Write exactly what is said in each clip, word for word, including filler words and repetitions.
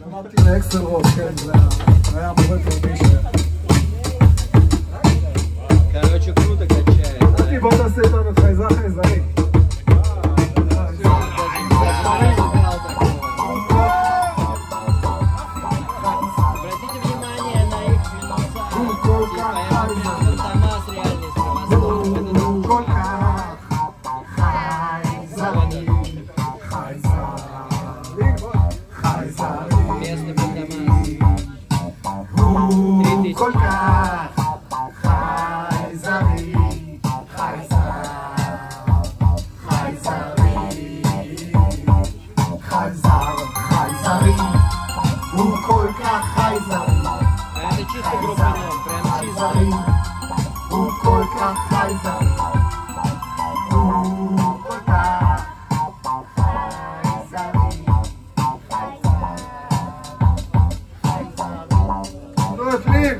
למדתי לאקסלרוד, כן, זה היה המורה תורמי שלי. Короче, круто качает. אמרתי, בוא תעשה איתנו את חייזה חייזרי. Обратите внимание на их минуса. Типа, я, например, Томас реальный с כל כך חייזרי, חייזרי, חייזרי. Местный был Томас. הוא כל כך חייזרי, חייזר, חייזרי, חייזר, חייזרי. הוא כל כך חייזרי, А это чисто группа ног, прям чисто. חייזרי. הוא כל כך חייזרי, הוא כל כך חייזרי, חייזרי. נו, יפלים!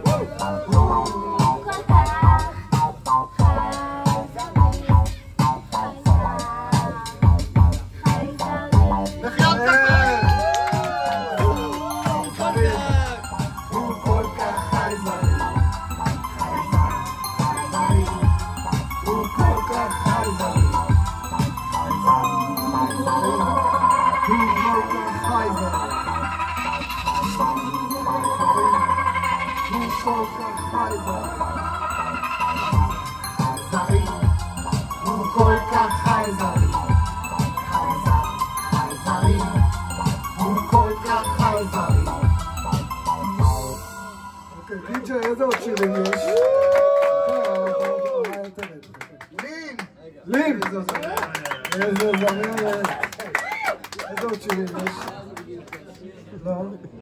איזה עוד שירים יש? לין! לין! איזה זמר! איזה עוד שירים יש? לא?